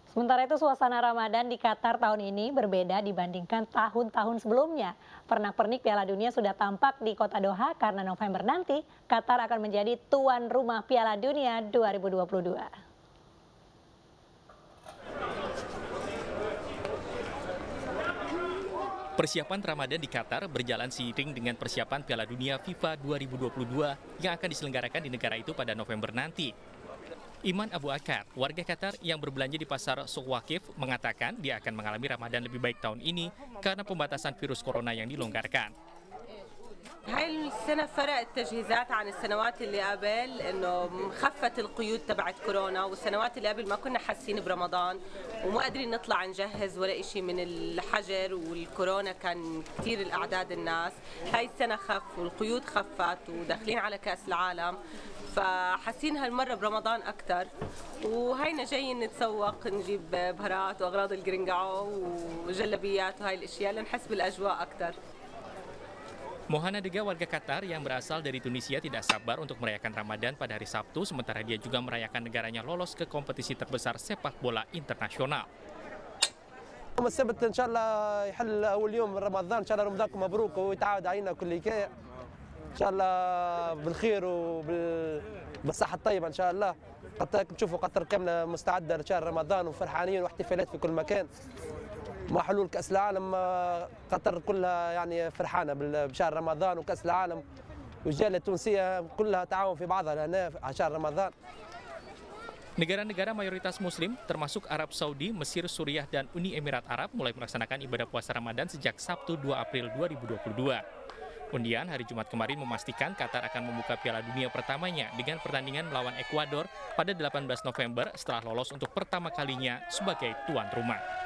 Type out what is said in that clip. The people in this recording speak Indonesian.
Sementara itu suasana Ramadan di Qatar tahun ini berbeda dibandingkan tahun-tahun sebelumnya. Pernak-pernik Piala Dunia sudah tampak di kota Doha karena November nanti Qatar akan menjadi tuan rumah Piala Dunia 2022. Persiapan Ramadan di Qatar berjalan seiring dengan persiapan Piala Dunia FIFA 2022 yang akan diselenggarakan di negara itu pada November nanti. Iman Abu Akar, warga Qatar yang berbelanja di pasar Souq Waqif, mengatakan dia akan mengalami Ramadan lebih baik tahun ini karena pembatasan virus corona yang dilonggarkan. هاي السنة فرق التجهيزات عن السنوات اللي قبل انه خفت القيود تبعت كورونا، والسنوات اللي قبل ما كنا حاسين برمضان وما قادرين نطلع نجهز ولا إشي من الحجر، والكورونا كان كثير الأعداد الناس. هاي السنة خف والقيود خفت وداخلين على كأس العالم، فحاسين هالمرة برمضان أكثر، وهينا جايين نتسوق نجيب بهارات وأغراض الجرينجاو وجلبيات وهاي الأشياء لنحس بالأجواء أكثر. Mohana Dega, warga Qatar yang berasal dari Tunisia, tidak sabar untuk merayakan Ramadan pada hari Sabtu, sementara dia juga merayakan negaranya lolos ke kompetisi terbesar sepak bola internasional. يوم السبت ان شاء الله يحل اول يوم من رمضان، ان شاء الله رمضانكم مبروك ويتعاود علينا كل حكايه ان شاء الله بالخير وبالصحه الطيبه ان شاء الله. قطر تشوفوا قطر كامله مستعده لشهر رمضان وفرحانين واحتفالات في كل مكان. مع حلول كاس العالم قطر كلها يعني فرحانه بشهر رمضان وكاس العالم، والجاليه التونسيه كلها تعاون في بعضها هنا على شهر رمضان. Negara-negara mayoritas Muslim, termasuk Arab Saudi, Mesir, Suriah, dan Uni Emirat Arab, mulai melaksanakan ibadah puasa Ramadan sejak Sabtu 2 April 2022. Undian hari Jumat kemarin memastikan Qatar akan membuka Piala Dunia pertamanya dengan pertandingan melawan Ekuador pada 18 November setelah lolos untuk pertama kalinya sebagai tuan rumah.